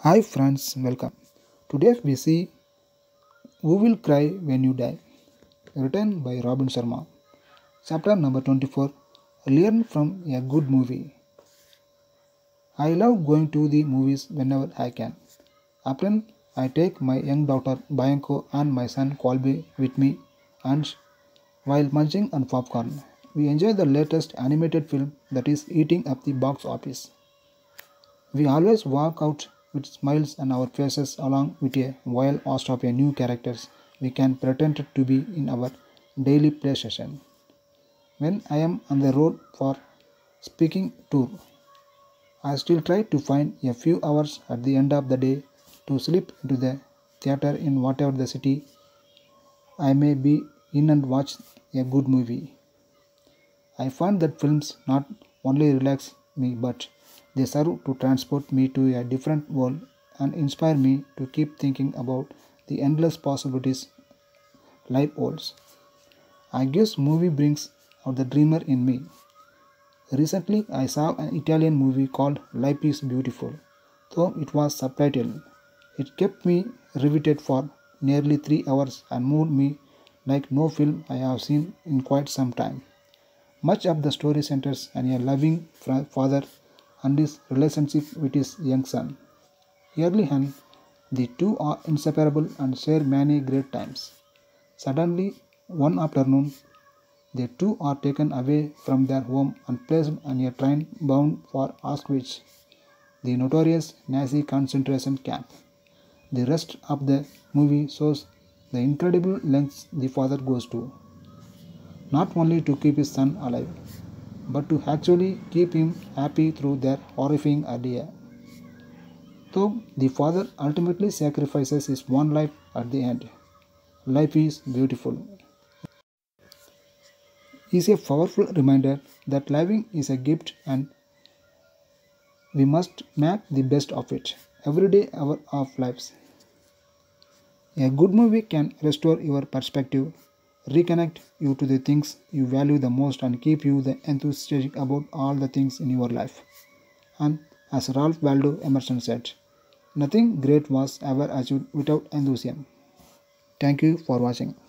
Hi friends, welcome. Today we see Who Will Cry When You Die, written by Robin Sharma. Chapter number 24, Learn from a Good Movie. I love going to the movies whenever I can. Often I take my young daughter Bianco and my son Colby with me, and while munching on popcorn, we enjoy the latest animated film that is eating up the box office. We always walk out with smiles on our faces along with a wild host of new characters we can pretend to be in our daily play session. When I am on the road for speaking tour, I still try to find a few hours at the end of the day to slip into the theater in whatever the city I may be in and watch a good movie. I find that films not only relax me but they serve to transport me to a different world and inspire me to keep thinking about the endless possibilities life holds. I guess movie brings out the dreamer in me. Recently I saw an Italian movie called Life is Beautiful. Though it was subtitled, it kept me riveted for nearly 3 hours and moved me like no film I have seen in quite some time. Much of the story centers on a loving father and his relationship with his young son. Early on, the two are inseparable and share many great times. Suddenly, one afternoon, the two are taken away from their home and placed on a train bound for Auschwitz, the notorious Nazi concentration camp. The rest of the movie shows the incredible lengths the father goes to, not only to keep his son alive, but to actually keep him happy through their horrifying idea. Though the father ultimately sacrifices his own life at the end, life is beautiful. Is a powerful reminder that living is a gift and we must make the best of it every day of our lives. A good movie can restore your perspective, reconnect you to the things you value the most, and keep you the enthusiastic about all the things in your life. And as Ralph Waldo Emerson said, nothing great was ever achieved without enthusiasm. Thank you for watching.